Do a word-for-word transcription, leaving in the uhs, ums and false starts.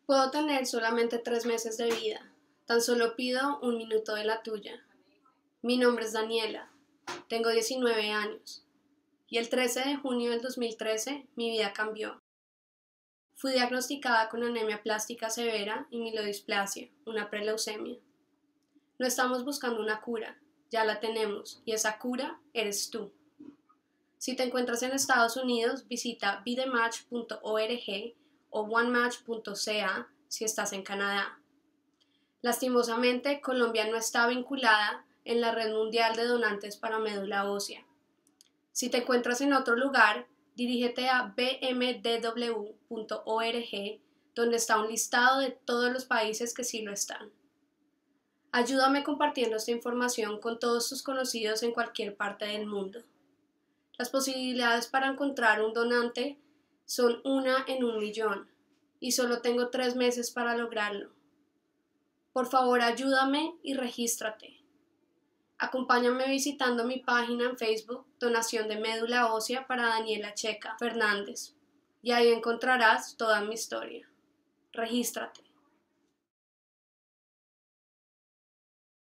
Puedo tener solamente tres meses de vida. Tan solo pido un minuto de la tuya. Mi nombre es Daniela. Tengo diecinueve años. Y el trece de junio del dos mil trece, mi vida cambió. Fui diagnosticada con anemia plástica severa y mielodisplasia, una preleucemia. No estamos buscando una cura, ya la tenemos, y esa cura eres tú. Si te encuentras en Estados Unidos, visita be the match punto org o one match punto c a si estás en Canadá. Lastimosamente, Colombia no está vinculada en la Red Mundial de Donantes para Médula Ósea. Si te encuentras en otro lugar, dirígete a b m d w punto org, donde está un listado de todos los países que sí lo están. Ayúdame compartiendo esta información con todos tus conocidos en cualquier parte del mundo. Las posibilidades para encontrar un donante son una en un millón, y solo tengo tres meses para lograrlo. Por favor, ayúdame y regístrate. Acompáñame visitando mi página en Facebook, Donación de Médula Ósea para Daniela Checa Fernández, y ahí encontrarás toda mi historia. Regístrate.